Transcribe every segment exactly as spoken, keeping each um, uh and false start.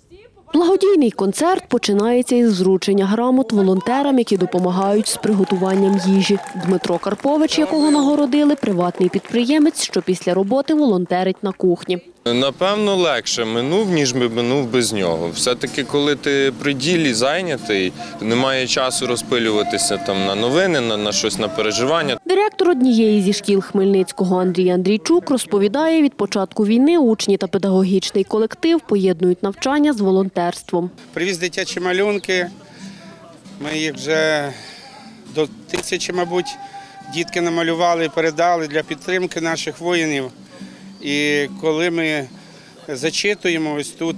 Благодійний концерт починається із вручення грамот волонтерам, які допомагають з приготуванням їжі. Дмитро Карпович, якого нагородили, приватний підприємець, що після роботи волонтерить на кухні. Напевно, легше минув, ніж би минув без нього. Все-таки, коли ти при ділі зайнятий, немає часу розпилюватися там на новини, на, на щось, на переживання. Директор однієї зі шкіл Хмельницького Андрій Андрійчук розповідає, від початку війни учні та педагогічний колектив поєднують навчання з волонтерством. Привіз дитячі малюнки, ми їх вже до тисячі, мабуть, дітки намалювали і передали для підтримки наших воїнів. І коли ми зачитуємо ось тут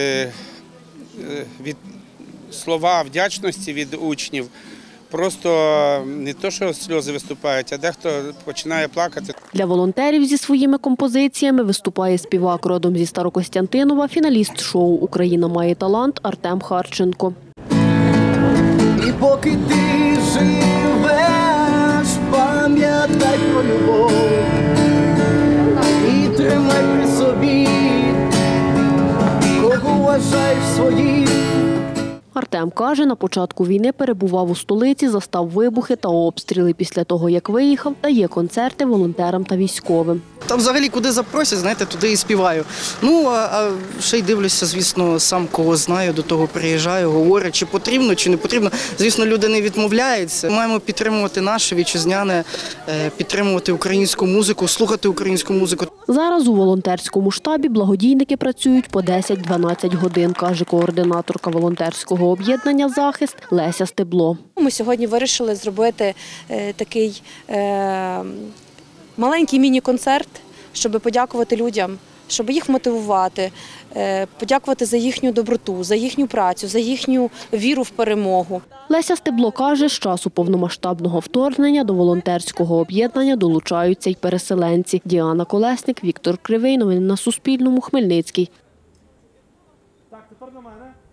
від слова вдячності від учнів, просто не то, що сльози виступають, а дехто починає плакати. Для волонтерів зі своїми композиціями виступає співак родом зі Старокостянтинова, фіналіст шоу «Україна має талант» Артем Харченко. І поки ти живеш, пам'ятай про любов. І тримай при собі, кого вважаєш своїм. Артем каже, на початку війни перебував у столиці, застав вибухи та обстріли. Після того, як виїхав, дає концерти волонтерам та військовим. Там взагалі куди запросять, знаєте, туди і співаю. Ну, а, а ще й дивлюся, звісно, сам кого знаю, до того приїжджаю, говорю, чи потрібно, чи не потрібно. Звісно, люди не відмовляються. Маємо підтримувати наше вітчизняне, підтримувати українську музику, слухати українську музику. Зараз у волонтерському штабі благодійники працюють по десять-дванадцять годин, каже координаторка волонтерського об'єднання «Захист» Леся Стебло. Ми сьогодні вирішили зробити такий маленький міні-концерт, щоб подякувати людям, щоб їх мотивувати, подякувати за їхню доброту, за їхню працю, за їхню віру в перемогу. Леся Стебло каже, з часу повномасштабного вторгнення до волонтерського об'єднання долучаються й переселенці. Діана Колесник, Віктор Кривий. Новини на Суспільному. Хмельницький. Так, тепер на мене.